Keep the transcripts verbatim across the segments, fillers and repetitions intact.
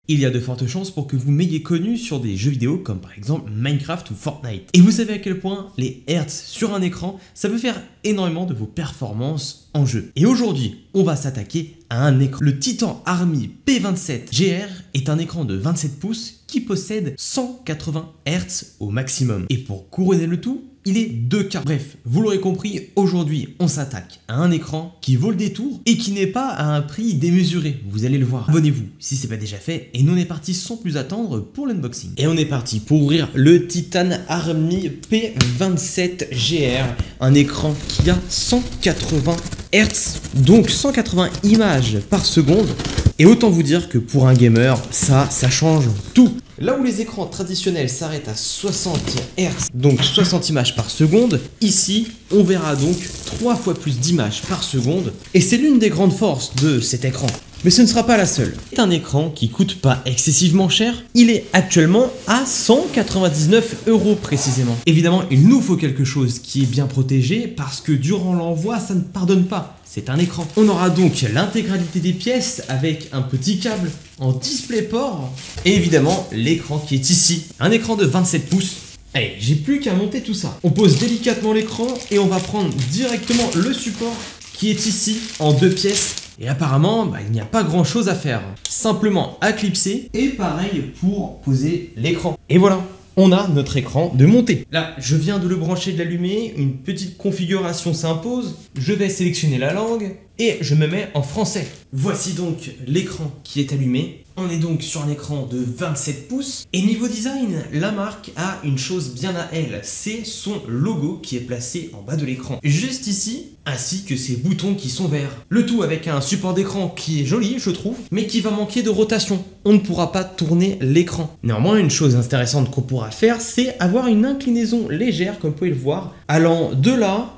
il y a de fortes chances pour que vous m'ayez connu sur des jeux vidéo comme par exemple Minecraft ou Fortnite. Et vous savez à quel point les hertz sur un écran, ça peut faire énormément de vos performances en jeu. Et aujourd'hui, on va s'attaquer à un écran. Le Titan Army P vingt-sept G R est un écran de vingt-sept pouces qui possède cent quatre-vingts hertz au maximum. Et pour couronner le tout, il est deux K. Bref, vous l'aurez compris, aujourd'hui, on s'attaque à un écran qui vaut le détour et qui n'est pas à un prix démesuré. Vous allez le voir. Abonnez-vous si ce n'est pas déjà fait. Et nous, on est parti sans plus attendre pour l'unboxing. Et on est parti pour ouvrir le Titan Army P vingt-sept G R. Un écran qui a cent quatre-vingts hertz, donc cent quatre-vingts images par seconde. Et autant vous dire que pour un gamer, ça, ça change tout. Là où les écrans traditionnels s'arrêtent à soixante hertz, donc soixante images par seconde, ici, on verra donc trois fois plus d'images par seconde. Et c'est l'une des grandes forces de cet écran. Mais ce ne sera pas la seule. C'est un écran qui coûte pas excessivement cher. Il est actuellement à cent quatre-vingt-dix-neuf euros précisément. Évidemment, il nous faut quelque chose qui est bien protégé parce que durant l'envoi, ça ne pardonne pas. C'est un écran. On aura donc l'intégralité des pièces avec un petit câble en DisplayPort et évidemment l'écran qui est ici. Un écran de vingt-sept pouces. Allez, j'ai plus qu'à monter tout ça. On pose délicatement l'écran et on va prendre directement le support qui est ici en deux pièces. Et apparemment, bah, il n'y a pas grand chose à faire. Simplement à clipser et pareil pour poser l'écran. Et voilà, on a notre écran de montée. Là, je viens de le brancher, de l'allumer. Une petite configuration s'impose. Je vais sélectionner la langue et je me mets en français. Voici donc l'écran qui est allumé. On est donc sur un écran de vingt-sept pouces. Et niveau design, la marque a une chose bien à elle. C'est son logo qui est placé en bas de l'écran. Juste ici, ainsi que ses boutons qui sont verts. Le tout avec un support d'écran qui est joli, je trouve, mais qui va manquer de rotation. On ne pourra pas tourner l'écran. Néanmoins, une chose intéressante qu'on pourra faire, c'est avoir une inclinaison légère, comme vous pouvez le voir, allant de là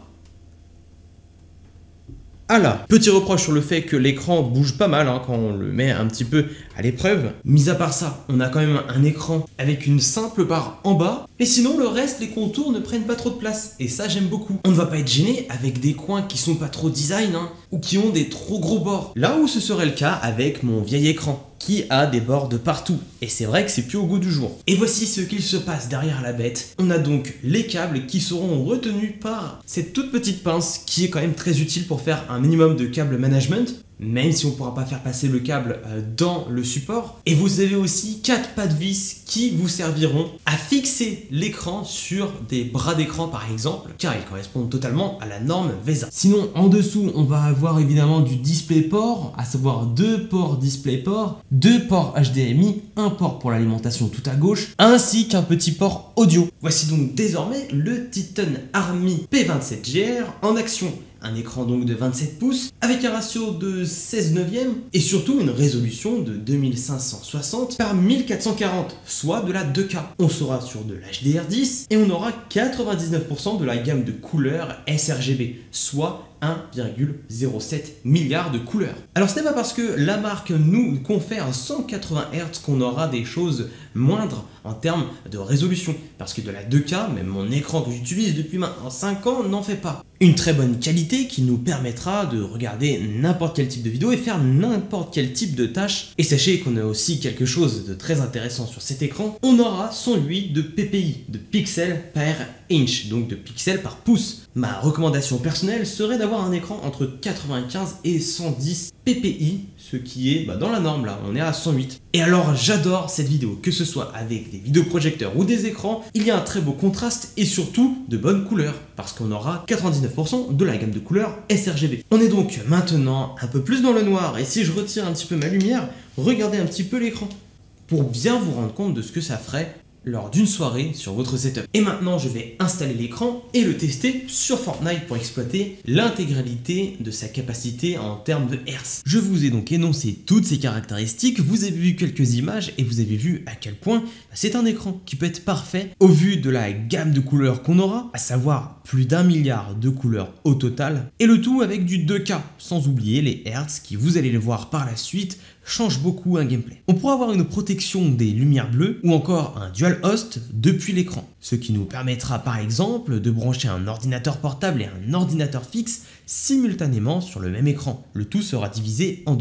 à là. Petit reproche sur le fait que l'écran bouge pas mal hein, quand on le met un petit peu à l'épreuve. Mis à part ça, on a quand même un écran avec une simple barre en bas. Et sinon, le reste, les contours ne prennent pas trop de place. Et ça, j'aime beaucoup. On ne va pas être gêné avec des coins qui sont pas trop design hein, ou qui ont des trop gros bords. Là où ce serait le cas avec mon vieil écran qui a des bords de partout. Et c'est vrai que c'est plus au goût du jour. Et voici ce qu'il se passe derrière la bête. On a donc les câbles qui seront retenus par cette toute petite pince qui est quand même très utile pour faire un minimum de câble management, même si on ne pourra pas faire passer le câble dans le support. Et vous avez aussi quatre pas de vis qui vous serviront à fixer l'écran sur des bras d'écran par exemple, car ils correspondent totalement à la norme V E S A. Sinon, en dessous, on va avoir évidemment du DisplayPort, à savoir deux ports DisplayPort, deux ports H D M I, un port pour l'alimentation tout à gauche, ainsi qu'un petit port audio. Voici donc désormais le Titan Army P vingt-sept G R en action. Un écran donc de vingt-sept pouces avec un ratio de seize neuvième et surtout une résolution de deux mille cinq cent soixante par mille quatre cent quarante, soit de la deux K. On sera sur de l'H D R dix et on aura quatre-vingt-dix-neuf pour cent de la gamme de couleurs S R G B, soit un virgule zéro sept milliard de couleurs. Alors ce n'est pas parce que la marque nous confère cent quatre-vingts hertz qu'on aura des choses moindres en termes de résolution, parce que de la deux K, même mon écran que j'utilise depuis maintenant cinq ans n'en fait pas. Une très bonne qualité qui nous permettra de regarder n'importe quel type de vidéo et faire n'importe quel type de tâche. Et sachez qu'on a aussi quelque chose de très intéressant sur cet écran, on aura cent huit de P P I, de pixels par inch, donc de pixels par pouce. Ma recommandation personnelle serait d'avoir un écran entre quatre-vingt-quinze et cent dix P P I, ce qui est bah, dans la norme là, on est à cent huit. Et alors j'adore cette vidéo, que ce soit avec des vidéoprojecteurs ou des écrans, il y a un très beau contraste et surtout de bonnes couleurs, parce qu'on aura quatre-vingt-dix-neuf pour cent de la gamme de couleurs S R G B. On est donc maintenant un peu plus dans le noir, et si je retire un petit peu ma lumière, regardez un petit peu l'écran, pour bien vous rendre compte de ce que ça ferait lors d'une soirée sur votre setup. Et maintenant, je vais installer l'écran et le tester sur Fortnite pour exploiter l'intégralité de sa capacité en termes de hertz. Je vous ai donc énoncé toutes ces caractéristiques, vous avez vu quelques images et vous avez vu à quel point c'est un écran qui peut être parfait au vu de la gamme de couleurs qu'on aura, à savoir plus d'un milliard de couleurs au total, et le tout avec du deux K, sans oublier les hertz qui, vous allez le voir par la suite, change beaucoup un gameplay. On pourra avoir une protection des lumières bleues ou encore un dual host depuis l'écran, ce qui nous permettra par exemple de brancher un ordinateur portable et un ordinateur fixe simultanément sur le même écran. Le tout sera divisé en deux.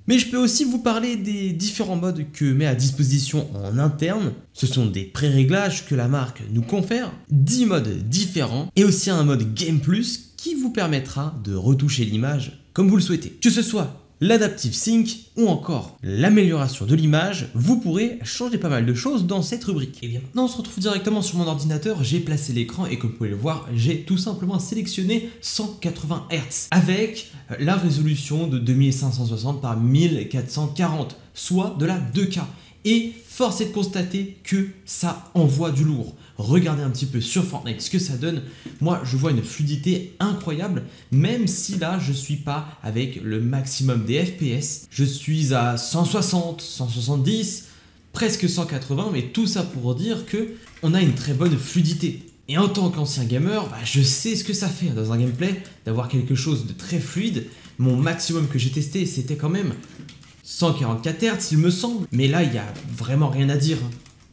Mais je peux aussi vous parler des différents modes que met à disposition en interne. Ce sont des pré-réglages que la marque nous confère, dix modes différents et aussi un mode Game Plus qui vous permettra de retoucher l'image comme vous le souhaitez. Que ce soit l'Adaptive Sync ou encore l'amélioration de l'image, vous pourrez changer pas mal de choses dans cette rubrique. Et bien maintenant on se retrouve directement sur mon ordinateur, j'ai placé l'écran et comme vous pouvez le voir, j'ai tout simplement sélectionné cent quatre-vingts hertz avec la résolution de deux mille cinq cent soixante par mille quatre cent quarante, soit de la deux K. Et force est de constater que ça envoie du lourd. Regardez un petit peu sur Fortnite ce que ça donne. Moi, je vois une fluidité incroyable, même si là, je suis pas avec le maximum des F P S. Je suis à cent soixante, cent soixante-dix, presque cent quatre-vingts, mais tout ça pour dire que on a une très bonne fluidité. Et en tant qu'ancien gamer, bah, je sais ce que ça fait dans un gameplay d'avoir quelque chose de très fluide. Mon maximum que j'ai testé, c'était quand même cent quarante-quatre hertz, il me semble. Mais là, il n'y a vraiment rien à dire.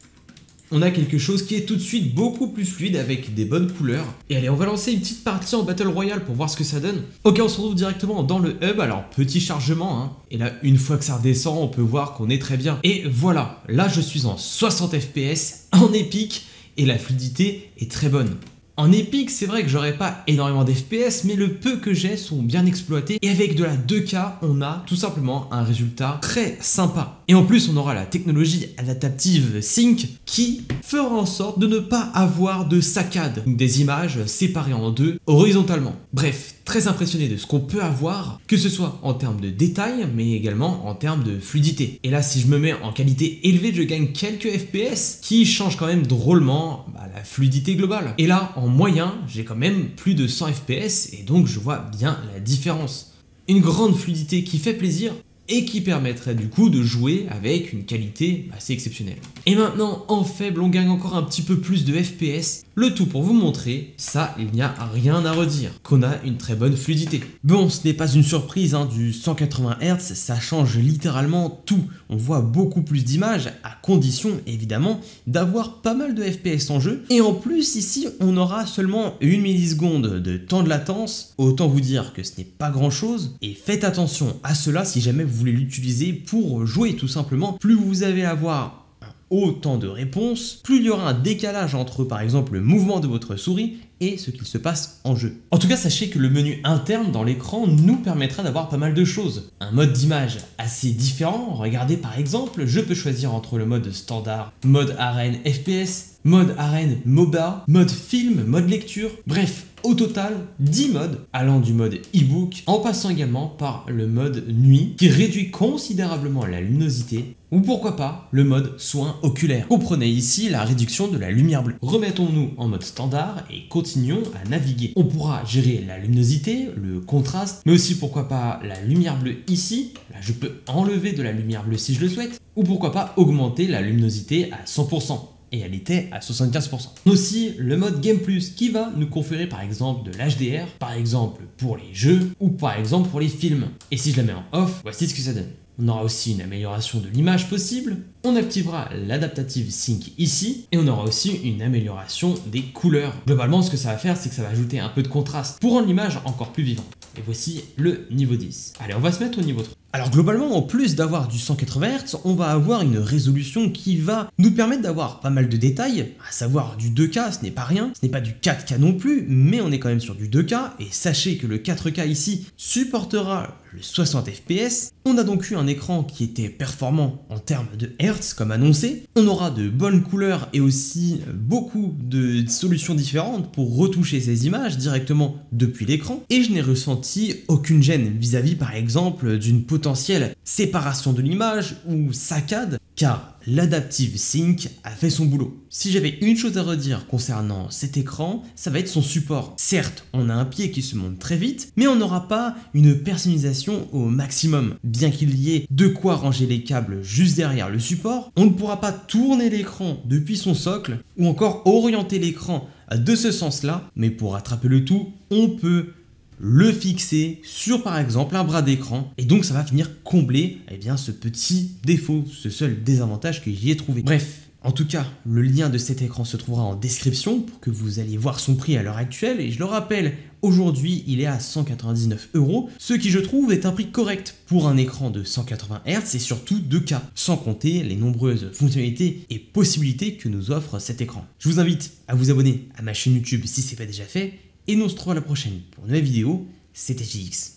On a quelque chose qui est tout de suite beaucoup plus fluide avec des bonnes couleurs. Et allez, on va lancer une petite partie en Battle Royale pour voir ce que ça donne. Ok, on se retrouve directement dans le hub. Alors, petit chargement, hein. Et là, une fois que ça redescend, on peut voir qu'on est très bien. Et voilà, là, je suis en soixante F P S, en épique, et la fluidité est très bonne. En épique, c'est vrai que j'aurais pas énormément d'F P S, mais le peu que j'ai sont bien exploités. Et avec de la deux K, on a tout simplement un résultat très sympa. Et en plus, on aura la technologie Adaptive Sync qui fera en sorte de ne pas avoir de saccade. Des images séparées en deux horizontalement. Bref, très impressionné de ce qu'on peut avoir, que ce soit en termes de détail, mais également en termes de fluidité. Et là, si je me mets en qualité élevée, je gagne quelques F P S qui changent quand même drôlement bah, la fluidité globale. Et là, en moyen, j'ai quand même plus de cent F P S et donc je vois bien la différence. Une grande fluidité qui fait plaisir et qui permettrait du coup de jouer avec une qualité assez exceptionnelle. Et maintenant, en faible, on gagne encore un petit peu plus de F P S, le tout pour vous montrer, ça, il n'y a rien à redire, qu'on a une très bonne fluidité. Bon, ce n'est pas une surprise, hein, du cent quatre-vingts hertz, ça change littéralement tout. On voit beaucoup plus d'images, à condition, évidemment, d'avoir pas mal de F P S en jeu. Et en plus, ici, on aura seulement une milliseconde de temps de latence. Autant vous dire que ce n'est pas grand-chose. Et faites attention à cela si jamais vous voulez l'utiliser pour jouer tout simplement. Plus vous allez avoir autant de réponses, plus il y aura un décalage entre par exemple le mouvement de votre souris et ce qu'il se passe en jeu. En tout cas, sachez que le menu interne dans l'écran nous permettra d'avoir pas mal de choses. Un mode d'image assez différent. Regardez par exemple, je peux choisir entre le mode standard, mode arène F P S, mode arène MOBA, mode film, mode lecture, bref. Au total, dix modes, allant du mode e-book, en passant également par le mode nuit, qui réduit considérablement la luminosité, ou pourquoi pas le mode soin oculaire. Comprenez ici la réduction de la lumière bleue. Remettons-nous en mode standard et continuons à naviguer. On pourra gérer la luminosité, le contraste, mais aussi pourquoi pas la lumière bleue ici. Là, je peux enlever de la lumière bleue si je le souhaite, ou pourquoi pas augmenter la luminosité à cent pour cent. Et elle était à soixante-quinze pour cent. Aussi le mode Game Plus qui va nous conférer par exemple de l'H D R, par exemple pour les jeux ou par exemple pour les films. Et si je la mets en off, voici ce que ça donne. On aura aussi une amélioration de l'image possible, on activera l'Adaptive Sync ici, et on aura aussi une amélioration des couleurs. Globalement, ce que ça va faire, c'est que ça va ajouter un peu de contraste pour rendre l'image encore plus vivante. Et voici le niveau dix. Allez, on va se mettre au niveau trois. Alors globalement, en plus d'avoir du cent quatre-vingts hertz, on va avoir une résolution qui va nous permettre d'avoir pas mal de détails, à savoir du deux K, ce n'est pas rien, ce n'est pas du quatre K non plus, mais on est quand même sur du deux K, et sachez que le quatre K ici supportera le soixante F P S. On a donc eu un écran qui était performant en termes de hertz, comme annoncé. On aura de bonnes couleurs et aussi beaucoup de solutions différentes pour retoucher ces images directement depuis l'écran, et je n'ai ressenti aucune gêne vis-à-vis par exemple d'une potentielle séparation de l'image ou saccade, car l'Adaptive Sync a fait son boulot. Si j'avais une chose à redire concernant cet écran, ça va être son support. Certes, on a un pied qui se monte très vite, mais on n'aura pas une personnalisation au maximum. Bien qu'il y ait de quoi ranger les câbles juste derrière le support, on ne pourra pas tourner l'écran depuis son socle ou encore orienter l'écran de ce sens-là, mais pour rattraper le tout, on peut le fixer sur par exemple un bras d'écran, et donc ça va venir combler eh bien, ce petit défaut, ce seul désavantage que j'y ai trouvé. Bref, En tout cas, le lien de cet écran se trouvera en description pour que vous alliez voir son prix à l'heure actuelle, et je le rappelle, aujourd'hui il est à cent quatre-vingt-dix-neuf euros, ce qui je trouve est un prix correct pour un écran de cent quatre-vingts hertz et surtout deux K, sans compter les nombreuses fonctionnalités et possibilités que nous offre cet écran. Je vous invite à vous abonner à ma chaîne YouTube si ce n'est pas déjà fait, et nous on se retrouve à la prochaine pour une nouvelle vidéo. C'était J X.